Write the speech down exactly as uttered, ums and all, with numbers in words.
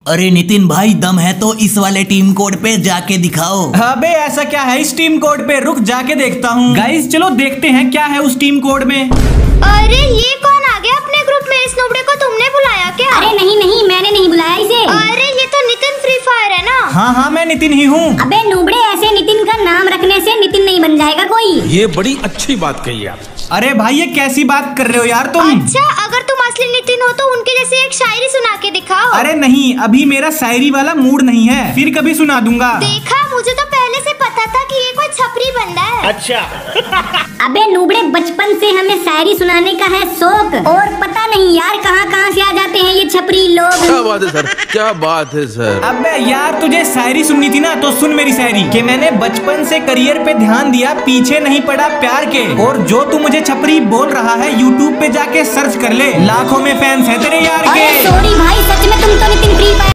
अरे नितिन भाई, दम है तो इस वाले टीम कोड पे जाके दिखाओ। अबे ऐसा क्या है इस टीम कोड पे, रुक जाके देखता हूँ। गाइस चलो देखते हैं क्या है उस टीम कोड में। अरे ये कौन आ गया अपने ग्रुप में? इस नुबड़े को तुमने बुलाया क्या? अरे नहीं नहीं, मैंने नहीं बुलाया इसे। अरे ये तो नितिन फ्री फायर है ना? हाँ हाँ मैं नितिन ही हूँ। अबे नुबड़े, ऐसे नितिन का नाम रखने से नितिन नहीं बन जाएगा कोई। ये बड़ी अच्छी बात कही आप। अरे भाई ये कैसी बात कर रहे हो यार तुम? अच्छा अगर तुम असली नितिन हो तो उनके जैसे एक शायरी सुना के दिखाओ। अरे नहीं, अभी मेरा शायरी वाला मूड नहीं है, फिर कभी सुना दूंगा। देखा, मुझे तो पहले से पता था कि ये कोई छपरी बंदा है। अच्छा अबे नुबड़े, बचपन से हमें शायरी सुनाने का है शौक, और पता नहीं यार कहाँ कहाँ से आ जाते हैं ये छपरी लोग। क्या बात है सर, क्या बात है सर। अबे यार तुझे शायरी सुननी थी ना, तो सुन मेरी शायरी कि मैंने बचपन से करियर पे ध्यान दिया, पीछे नहीं पड़ा प्यार के, और जो तू मुझे छपरी बोल रहा है यूट्यूब पे जाके सर्च कर ले, लाखों में फैंस है तेरे यार के। सॉरी भाई, सच में तुम तो नितिन फ्री फायर